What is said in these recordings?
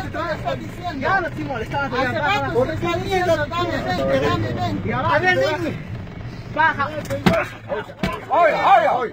está diciendo. Ya no estoy molestando. Hace rato se está diciendo, dame 20, dame 20. A ver, ven. Baja. ¡Oye!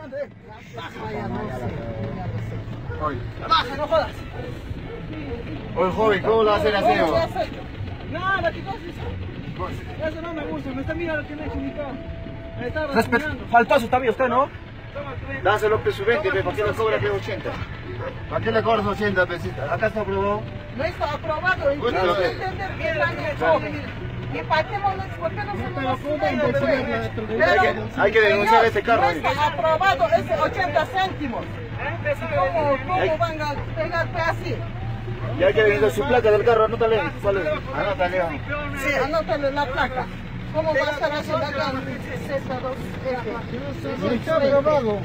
Baja, no jodas. Oye, joven, ¿cómo lo hace el aseo? Nada, ¿qué cosa es? Eso no me gusta, me está mirando lo que me ha hecho mi carro. Me está rasguñando. Faltoso también usted, ¿no? Dáselo su 20, ¿para qué le cobra 80? ¿Para qué le cobras 80, pesita? Acá está aprobado. No está aprobado, y Bueno, quiero lo que- entender qué han hecho. ¿Y para qué ¿por qué no se nos Hay que denunciar este carro. No está aprobado, es 80 céntimos. ¿Cómo van a pegarte así? Y hay que denunciar su placa del carro, anótale. ¿Cuál es? Anótale. Sí, anótale la placa. ¿Cómo va a estar haciendo acá? No está aprobado.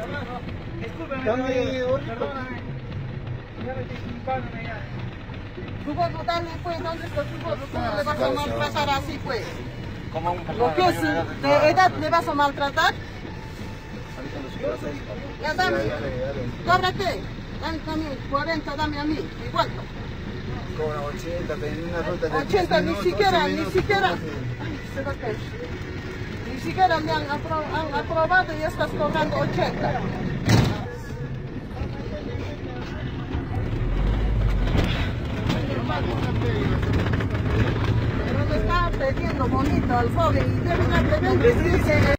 Tú vas a darle, pues, ¿dónde está tu voz? ¿Cómo le vas a maltratar así, pues? Como un ¿Lo que es de edad le vas a maltratar? Ya dame, cóbrate. Dame también 40, dame a mí. ¿Y cuánto? Cobra 80, en una ruta de 80, ni siquiera. Ay, se va a caer. Ni siquiera me han aprobado y estás cobrando 80. Pero le estaba pidiendo bonito al joven y debe darle 20.